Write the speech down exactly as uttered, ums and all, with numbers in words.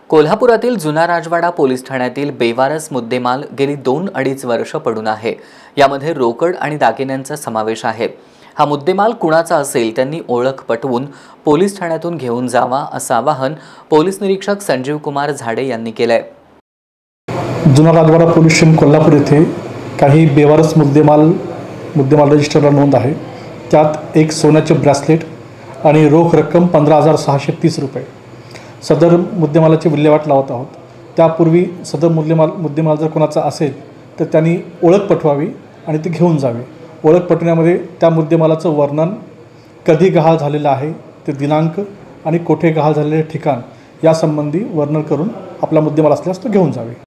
कोल्हापुरातील जुना राजवाडा पोलीस ठाण्यातील बेवारस मुद्देमाल गेली दोन अडीच वर्ष पडून आहे। यामध्ये रोकड आणि दागिन्यांचा समावेश आहे। हा मुद्देमाल कुणाचा असेल त्यांनी ओळख पटवून पोलीस ठाण्यातून घेऊन जावा असं आवाहन पोलीस निरीक्षक संजीव कुमार झाडे यांनी केलंय। जुना राजवाडा पोलीस स्टेशन कोल्हापूर येथे काही बेवारस मुद्देमाल मुद्देमाल रजिस्टरला नोंद आहे। त्यात एक सोन्याचे ब्रेसलेट आणि रोख रक्कम पंधरा हजार सहाशे तीस रुपये सदर मुद्देमालाची विल्हेवाट लावत आहोत। त्यापूर्वी सदर मुद्देमाल मुद्देमाल जर कोणाचा असेल तर त्यांनी ओळख पटवावी आणि ते घेऊन जावे। ओळख पटवण्यामध्ये त्या मुद्देमालाचं वर्णन, कधी गहाळ झालेला आहे ते दिनांक आणि कोठे गहाळ झालेले ठिकाण यासंबंधी वर्णन करून आपला मुद्देमाल असल्यास तो घेऊन जावे।